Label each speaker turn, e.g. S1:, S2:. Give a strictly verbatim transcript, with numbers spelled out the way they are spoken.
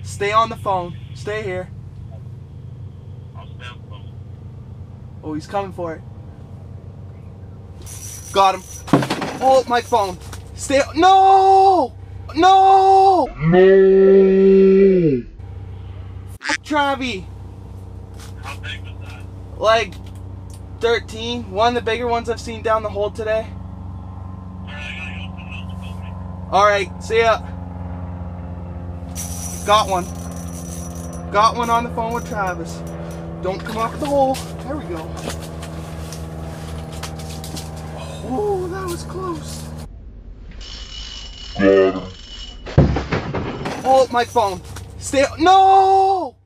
S1: Stay on the phone. Stay here.
S2: I'll stay on the phone.
S1: Oh, he's coming for it. Got him. Hold my phone. Stay. No! No!
S3: No!
S1: Fuck Travi.
S2: How big was that?
S1: Like thirteen. One of the bigger ones I've seen down the hole today.
S2: Alright, I gotta go put it on the phone.
S1: Alright, see ya. Got one. Got one on the phone with Travis. Don't come off the hole. There we go. Oh, that was close.
S3: Got him.
S1: Hold my phone. Stay. No!